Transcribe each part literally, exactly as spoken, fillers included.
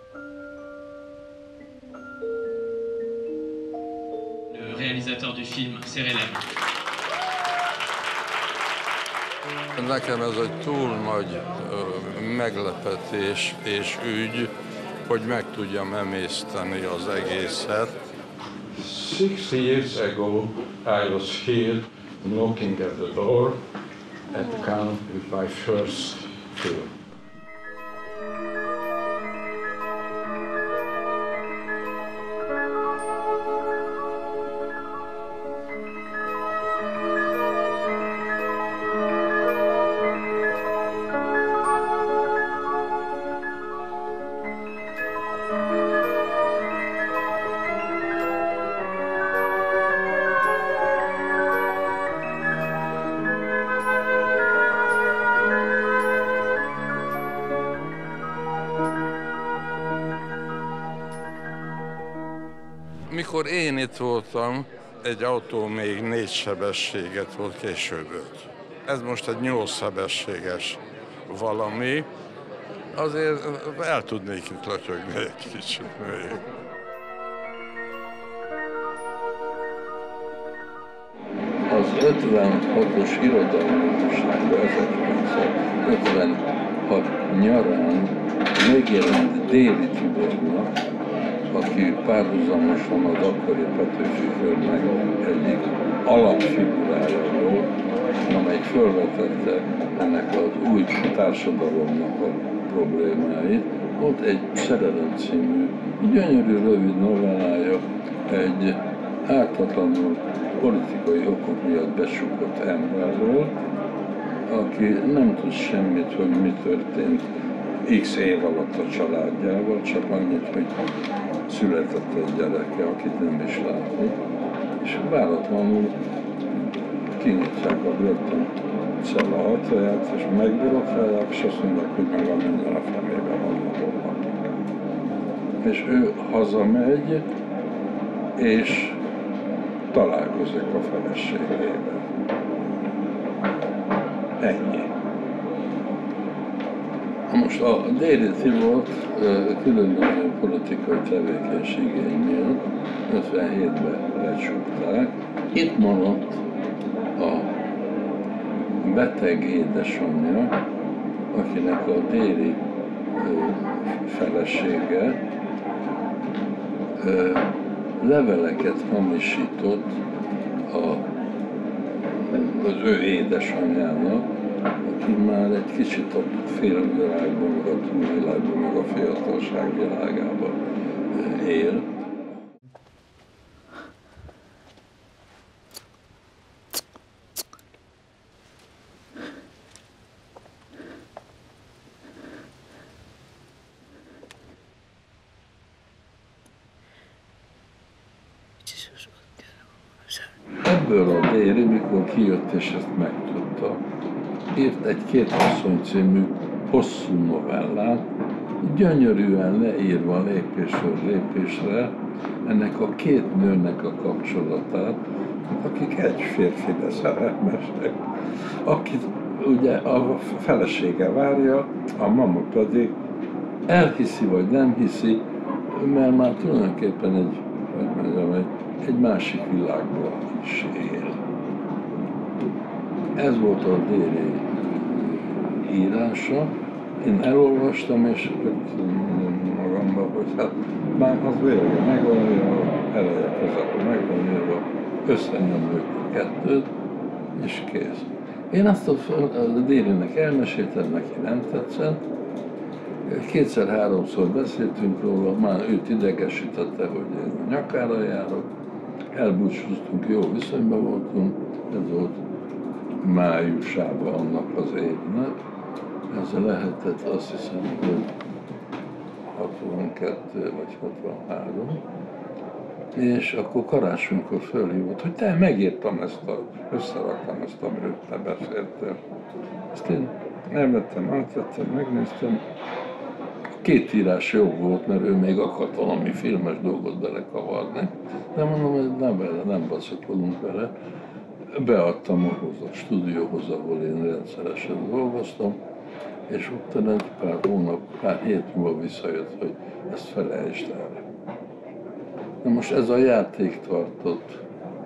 Le réalisateur du film serrait la main. Nekem ez egy túl nagy ö, meglepetés és ügy, hogy meg tudjam emészteni az egészet. Six years ago I was here knocking at the door at Cannes with my first film. Mikor én itt voltam, egy autó még négy sebességet volt, később öt. Ez most egy nyolc sebességes valami. Azért el tudnék itt latyogni egy kicsit még. Az ötvenhatos irodalombizottságban ezerkilencszázötvenhat nyarán megjelent Déri Tibornak, aki párhuzamosan az akkori Petőfi Földnek egyik alapfigurája volt, amely felvetette ennek az új társadalomnak a problémáit. Volt egy Szerelem című, gyönyörű rövid novellája, egy ártatlanul politikai okok miatt besúgott emberről, aki nem tud semmit, hogy mi történt x év alatt a családjával, csak annyit, hogy született egy gyereke, akit nem is látni, és váratlanul kinyitják a börtön cella ajtaját, és megbürokálják, és azt mondják, hogy meg a minden a fenébe van a. És ő hazamegy, és találkozik a feleségével. Ennyi. Most a Déri Tibort különböző politikai tevékenységei miatt ötvenhétben lecsukták. Itt maradt a beteg édesanyja, akinek a Déri felesége leveleket hamisított a, az ő édesanyjának, aki már egy kicsit a félvilágban, meg a túlvilágban, meg a fiatalság világában él. Ebből a Déri, mikor kijött és ezt megtudta, írt egy Két asszony című hosszú novellát, gyönyörűen leírva lépésről lépésre ennek a két nőnek a kapcsolatát, akik egy férfire szerelmesek, akit ugye a felesége várja, a mama pedig elhiszi vagy nem hiszi, mert már tulajdonképpen egy, hogy mondjam, egy, egy másik világban is él. Ez volt a Déri írása. Én elolvastam, és mondom magamban, hogy hát már az végre megvan írva, eleje közepén megvan írva, összenyomjuk a kettőt, és kész. Én azt a, a Dérinek elmeséltem, neki nem tetszett. Kétszer-háromszor beszéltünk róla, már őt idegesítette, hogy én a nyakára járok. Elbúcsúztunk, jó viszonyban voltunk, ez volt májusában annak az évnek. Ez lehetett azt hiszem, hogy hatvankettő vagy hatvanhárom. És akkor karácsonykor fölhívott, hogy te, megírtam ezt a, összeraktam ezt, amiről te beszéltél. Ezt én elvettem, átvettem, megnéztem. Két írás jó volt, mert ő még akart valami filmes dolgot belekavarni. De mondom, hogy nem bele, nem baszakolunk bele. Beadtam ahhoz a stúdióhoz, ahol én rendszeresen dolgoztam, és utána egy pár hónap, pár hét múlva visszajött, hogy ezt felejtsd el. Na most ez a játék tartott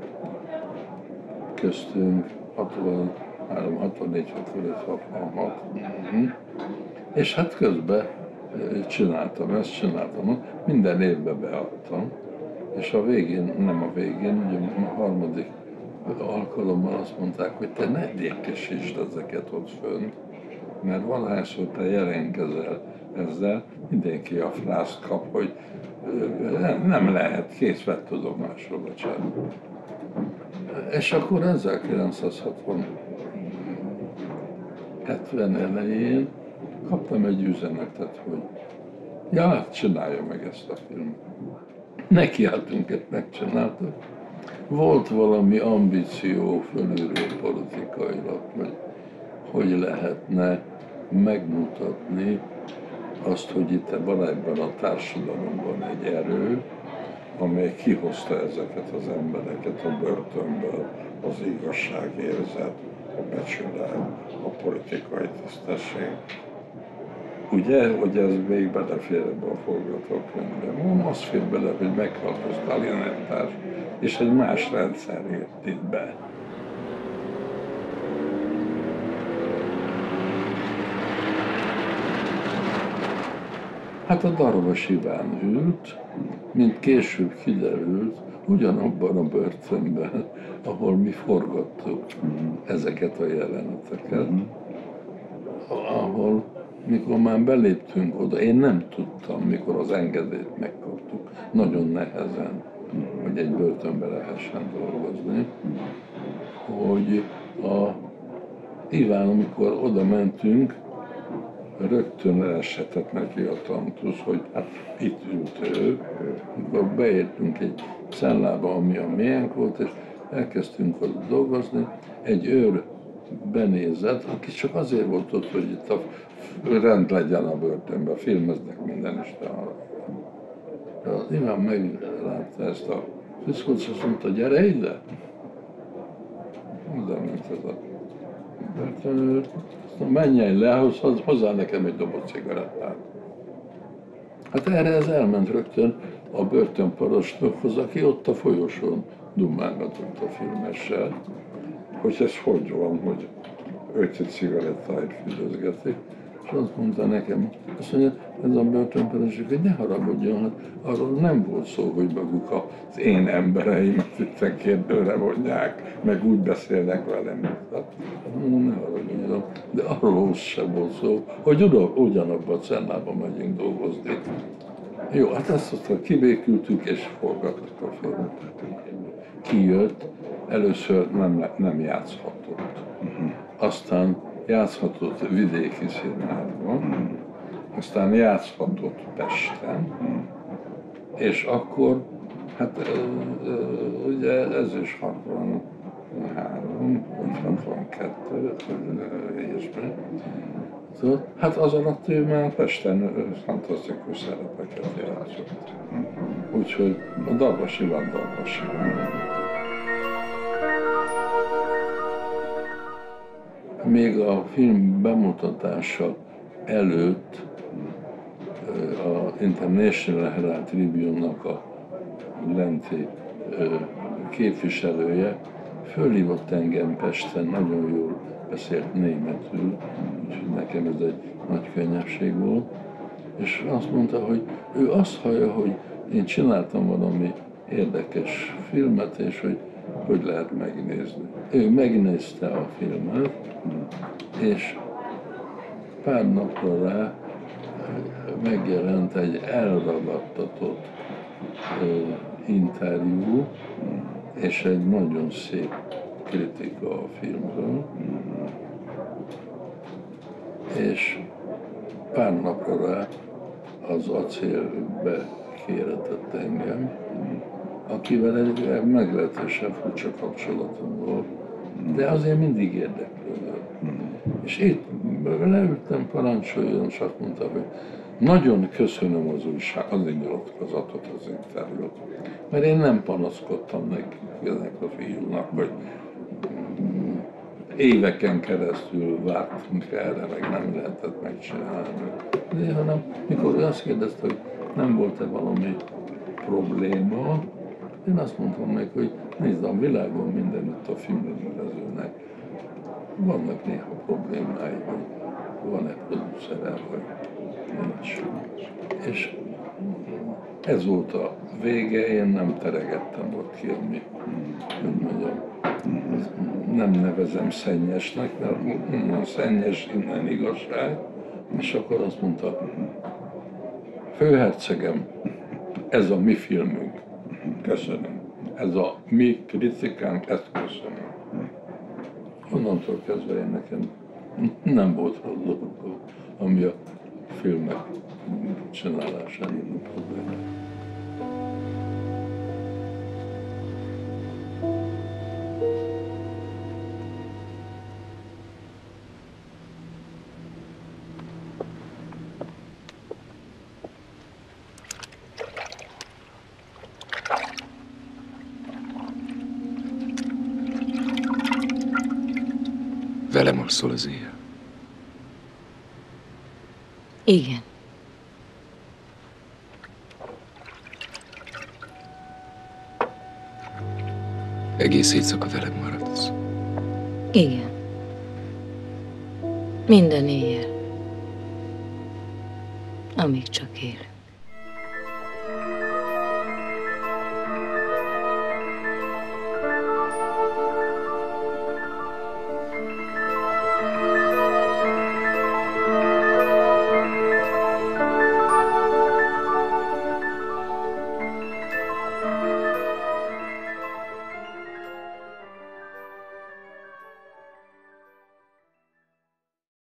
köztünk hatvanhárom, hatvannégy, hatvanöt, hatvanhat. És hát közben csináltam ezt, csináltam, minden évben beadtam, és a végén, nem a végén, ugye a harmadik alkalommal azt mondták, hogy te ne értesítsd ezeket ott fönt, mert valahányszor te jelentkezel ezzel, mindenki a frászt kap, hogy nem lehet, kész vett tudomásról a csend. És akkor ezerkilencszázhatvan hetven elején kaptam egy üzenetet, hogy ja, csinálja meg ezt a filmet. Nekiálltunk, ezt megcsináltuk. Volt valami ambíció fölülről politikailag, hogy hogy lehetne megmutatni azt, hogy itt ebben a társadalomban egy erő, amely kihozta ezeket az embereket a börtönből, az igazságérzet, a becsület, a politikai tisztesség. Ugye, hogy ez még belefér ebbe a forgatókönyvbe. Az fér bele, hogy meghalt a sztálináltás, és egy más rendszer jött itt be. Hát a Darvas Iván ült, mint később kiderült, ugyanabban a börtönben, ahol mi forgattuk ezeket a jeleneteket, ahol mikor már beléptünk oda, én nem tudtam, mikor az engedélyt megkaptuk, nagyon nehezen, hogy egy börtönbe lehessen dolgozni, hogy a Iván, amikor oda mentünk, rögtön esetett neki a tantusz, hogy hát itt ült ő, amikor beértünk egy cellába, ami a miénk volt, és elkezdtünk ott dolgozni, egy őr benézett, aki csak azért volt ott, hogy itt a rend legyen a börtönben, filmeznek minden este arra. De az Iván meglátta ezt a fiszkót, és azt mondta, gyere ide! Oda ment ez a börtönőr, azt mondta, menjen le, hozzá nekem egy doboz cigarettát. Hát erre ez elment rögtön a börtönparancsnokhoz, aki ott a folyosón dumálgatott a filmessel, hogy ez hogy van, hogy öt cigarettáit fülözgetik. És azt mondta nekem, azt mondja, ez a börtönparancsnok, hogy ne haragudjon, hát arról nem volt szó, hogy maguk az én embereimet itt kérdőre vonják, meg úgy beszélnek velem. Hát, mondom, ne haragudjon, de arról sem volt szó, hogy ugyanabban a cellában megyünk dolgozni. Jó, hát ezt aztán kibékültük és forgattuk a filmet. Kijött, először nem, nem játszhatott. Aztán játszhatott vidéki színházban, aztán játszhatott Pesten, és akkor, hát ugye ez is hatvanhárom, vagy hatvankettő, ilyesmi. Hát az alatt ő már Pesten fantasztikus szerepeket játszott. Úgyhogy a Darvas Iván, Darvas Iván. Még a film bemutatása előtt a International Herald Tribune-nak a lenti képviselője fölhívott engem Pesten, nagyon jól beszélt németül, úgyhogy nekem ez egy nagy könnyebbség volt, és azt mondta, hogy ő azt hallja, hogy én csináltam valami érdekes filmet, és hogy hogy lehet megnézni. Ő megnézte a filmet, és pár napra rá megjelent egy elragadtatott interjú, és egy nagyon szép kritika a filmről. És pár napra rá az Acélbe kéretett engem, akivel egy meglehetősen furcsa kapcsolatom volt, de azért mindig érdeklődött. És itt leültem, parancsoljon, és azt mondta, hogy nagyon köszönöm az újság, az nyilatkozatot, az interjút, mert én nem panaszkodtam neki, ennek a fiúnak, hogy éveken keresztül vártunk erre, meg nem lehetett megcsinálni. De hanem, mikor ő azt kérdezte, hogy nem volt-e valami probléma, én azt mondtam meg, hogy nézd, a világon mindenütt a filmrendezőnek vannak néha problémái, hogy van-e producere, vagy nincs. És ez volt a vége, én nem teregettem ott ki, ami, hogy mondjam, nem nevezem szennyesnek, mert onnan szennyes, innen igazság, és akkor azt mondta, főhercegem, ez a mi filmünk, köszönöm. Ez a mi kritikánk, ezt köszönöm. Onnantól kezdve én nekem nem volt rossz dolog, ami a filmek csinálásában probléma. Velem alszol az éjjel? Igen. Egész éjszaka velem maradsz? Igen. Minden éjjel. Amíg csak élek.